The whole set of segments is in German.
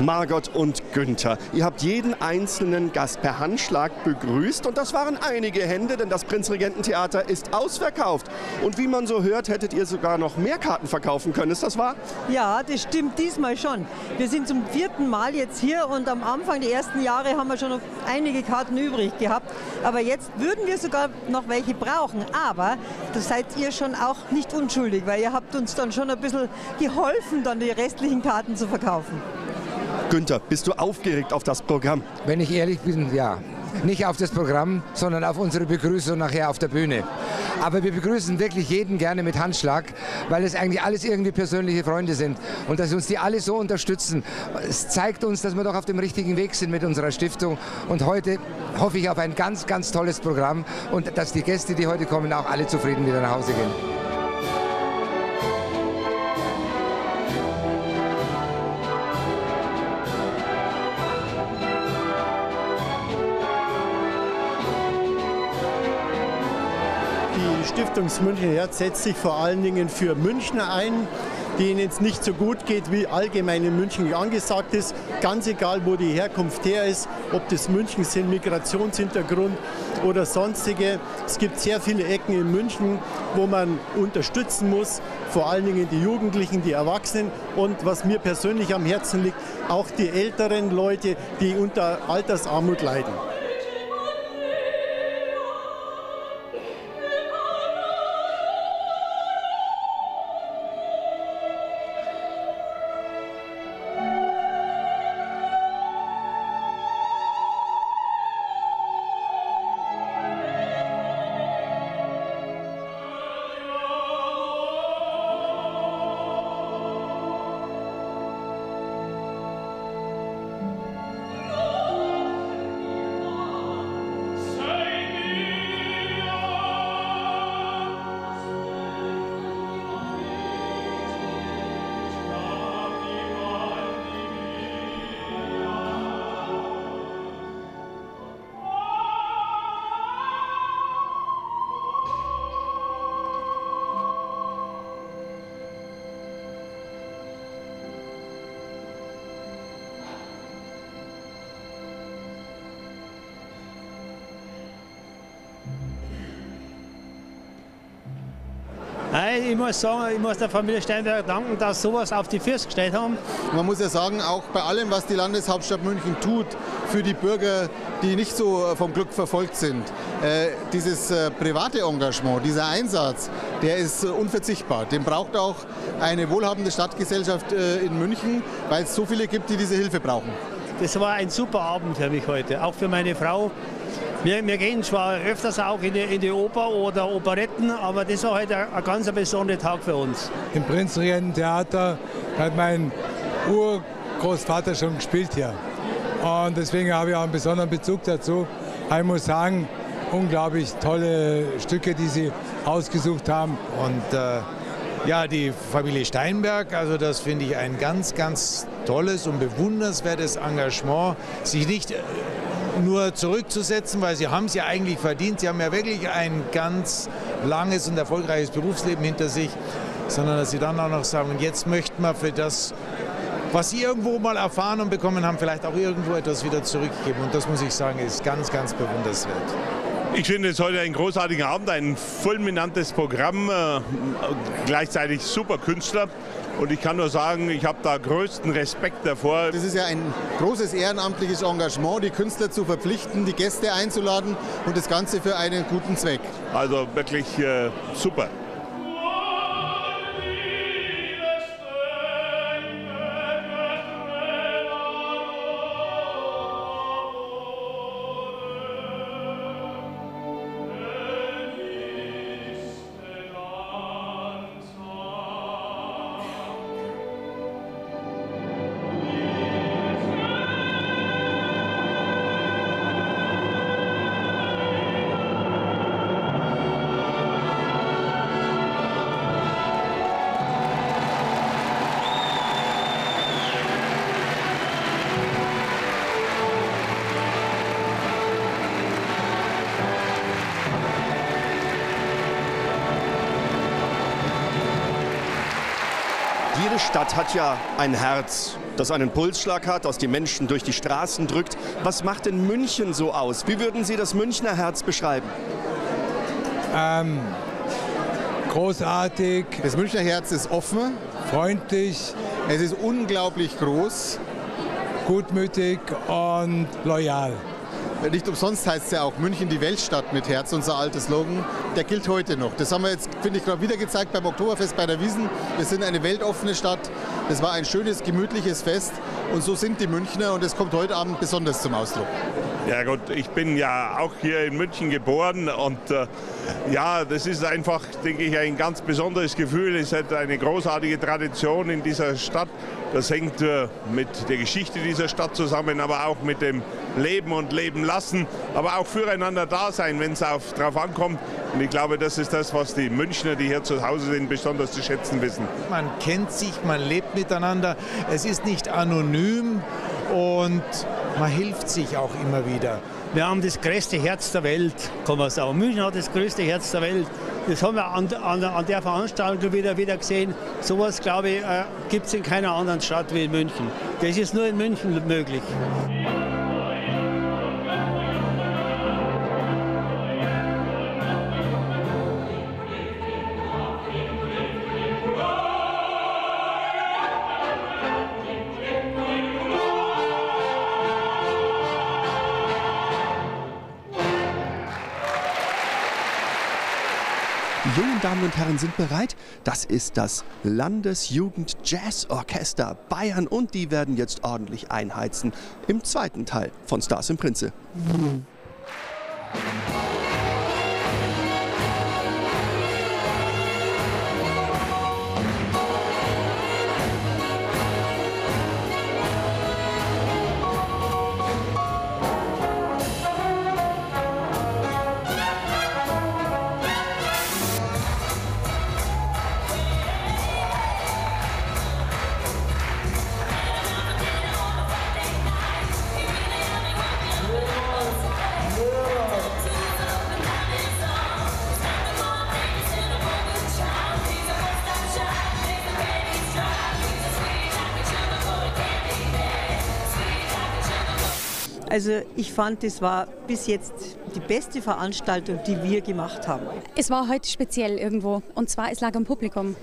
Margot und Günther, ihr habt jeden einzelnen Gast per Handschlag begrüßt und das waren einige Hände, denn das Prinzregententheater ist ausverkauft. Und wie man so hört, hättet ihr sogar noch mehr Karten verkaufen können, ist das wahr? Ja, das stimmt diesmal schon. Wir sind zum 4. Mal jetzt hier und am Anfang, die ersten Jahre, haben wir schon noch einige Karten übrig gehabt. Aber jetzt würden wir sogar noch welche brauchen. Aber da seid ihr schon auch nicht unschuldig, weil ihr habt uns dann schon ein bisschen geholfen, dann die restlichen Karten zu verkaufen. Günther, bist du aufgeregt auf das Programm? Wenn ich ehrlich bin, ja. Nicht auf das Programm, sondern auf unsere Begrüßung nachher auf der Bühne. Aber wir begrüßen wirklich jeden gerne mit Handschlag, weil es eigentlich alles irgendwie persönliche Freunde sind. Und dass uns die alle so unterstützen, es zeigt uns, dass wir doch auf dem richtigen Weg sind mit unserer Stiftung. Und heute hoffe ich auf ein ganz, ganz tolles Programm und dass die Gäste, die heute kommen, auch alle zufrieden wieder nach Hause gehen. Die Stiftung Münchner Herz setzt sich vor allen Dingen für Münchner ein, denen es nicht so gut geht, wie allgemein in München angesagt ist. Ganz egal, wo die Herkunft her ist, ob das München sind, Migrationshintergrund oder sonstige. Es gibt sehr viele Ecken in München, wo man unterstützen muss, vor allen Dingen die Jugendlichen, die Erwachsenen und was mir persönlich am Herzen liegt, auch die älteren Leute, die unter Altersarmut leiden. Ich muss sagen, ich muss der Familie Steinberger danken, dass sie sowas auf die Füße gestellt haben. Man muss ja sagen, auch bei allem, was die Landeshauptstadt München tut, für die Bürger, die nicht so vom Glück verfolgt sind, dieses private Engagement, dieser Einsatz, der ist unverzichtbar. Den braucht auch eine wohlhabende Stadtgesellschaft in München, weil es so viele gibt, die diese Hilfe brauchen. Das war ein super Abend für mich heute, auch für meine Frau. Wir gehen zwar öfters auch in die Oper oder Operetten, aber das war heute ein ganz besonderer Tag für uns. Im Prinzregententheater hat mein Urgroßvater schon gespielt hier. Und deswegen habe ich auch einen besonderen Bezug dazu. Ich muss sagen, unglaublich tolle Stücke, die Sie ausgesucht haben. Und ja, die Familie Steinberg, also das finde ich ein ganz, ganz tolles und bewundernswertes Engagement, sich nicht nur zurückzusetzen, weil sie haben es ja eigentlich verdient. Sie haben ja wirklich ein ganz langes und erfolgreiches Berufsleben hinter sich, sondern dass sie dann auch noch sagen, jetzt möchten wir für das, was sie irgendwo mal erfahren und bekommen haben, vielleicht auch irgendwo etwas wieder zurückgeben. Und das muss ich sagen, ist ganz, ganz bewundernswert. Ich finde es heute ein großartiger Abend, ein fulminantes Programm, gleichzeitig super Künstler. Und ich kann nur sagen, ich habe da größten Respekt davor. Das ist ja ein großes ehrenamtliches Engagement, die Künstler zu verpflichten, die Gäste einzuladen und das Ganze für einen guten Zweck. Also wirklich super. Stadt hat ja ein Herz, das einen Pulsschlag hat, das die Menschen durch die Straßen drückt. Was macht denn München so aus? Wie würden Sie das Münchner Herz beschreiben? Großartig. Das Münchner Herz ist offen, Freundlich, es ist unglaublich groß. gutmütig und loyal. Nicht umsonst heißt es ja auch München die Weltstadt mit Herz, unser altes Slogan. Der gilt heute noch. Das haben wir jetzt, finde ich, gerade wieder gezeigt beim Oktoberfest bei der Wiesn. Wir sind eine weltoffene Stadt. Das war ein schönes, gemütliches Fest. Und so sind die Münchner und es kommt heute Abend besonders zum Ausdruck. Ja gut, ich bin ja auch hier in München geboren und ja, das ist einfach, denke ich, ein ganz besonderes Gefühl. Es hat eine großartige Tradition in dieser Stadt. Das hängt mit der Geschichte dieser Stadt zusammen, aber auch mit dem Leben und Leben lassen, aber auch füreinander da sein, wenn es darauf ankommt. Und ich glaube, das ist das, was die Münchner, die hier zu Hause sind, besonders zu schätzen wissen. Man kennt sich, man lebt miteinander, es ist nicht anonym und man hilft sich auch immer wieder. Wir haben das größte Herz der Welt, kann man sagen. München hat das größte Herz der Welt. Das haben wir an der Veranstaltung wieder gesehen. Sowas, glaube ich, gibt es in keiner anderen Stadt wie in München. Das ist nur in München möglich. Die jungen Damen und Herren sind bereit. Das ist das Landesjugend-Jazz-Orchester Bayern und die werden jetzt ordentlich einheizen im zweiten Teil von Stars im Prinze. Also ich fand, das war bis jetzt die beste Veranstaltung, die wir gemacht haben. Es war heute speziell irgendwo und zwar es lag am Publikum.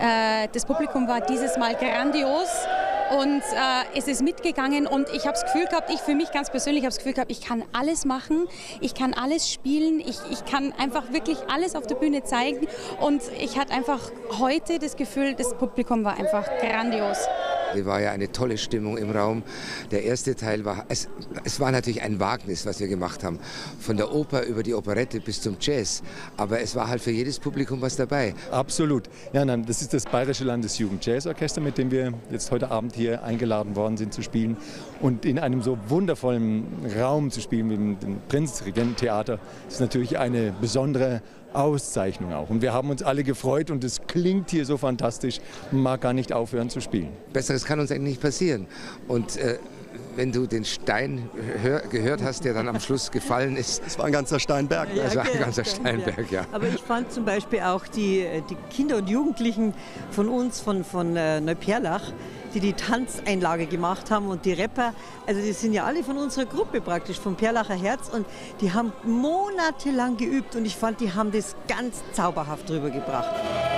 Das Publikum war dieses Mal grandios. Und es ist mitgegangen und ich habe das Gefühl gehabt, ich für mich ganz persönlich habe das Gefühl gehabt, ich kann alles machen, ich kann alles spielen, ich kann einfach wirklich alles auf der Bühne zeigen und ich hatte einfach heute das Gefühl, das Publikum war einfach grandios. Es war ja eine tolle Stimmung im Raum. Der erste Teil war, es war natürlich ein Wagnis, was wir gemacht haben. Von der Oper über die Operette bis zum Jazz. Aber es war halt für jedes Publikum was dabei. Absolut. Ja, nein, das ist das Bayerische Landesjugend-Jazz-Orchester, mit dem wir jetzt heute Abend hier eingeladen worden sind zu spielen. Und in einem so wundervollen Raum zu spielen wie dem Prinzregententheater ist natürlich eine besondere Auszeichnung auch. Und wir haben uns alle gefreut und es klingt hier so fantastisch, man mag gar nicht aufhören zu spielen. Besseres kann uns eigentlich nicht passieren. Und wenn du den Stein gehört hast, der dann am Schluss gefallen ist. Es war ein ganzer Steinberg. Ja, es war ein ganzer Steinberg, ja. Aber ich fand zum Beispiel auch die Kinder und Jugendlichen von uns, von Neuperlach, die Tanzeinlage gemacht haben und die Rapper, also die sind ja alle von unserer Gruppe praktisch, vom Perlacher Herz und die haben monatelang geübt und ich fand, die haben das ganz zauberhaft rübergebracht.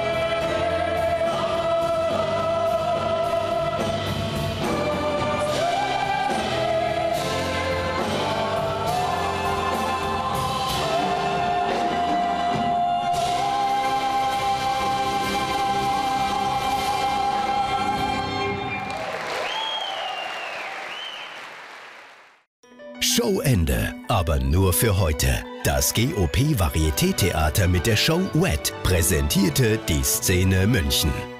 Showende, aber nur für heute. Das GOP Varieté-Theater mit der Show Wet präsentierte die Szene München.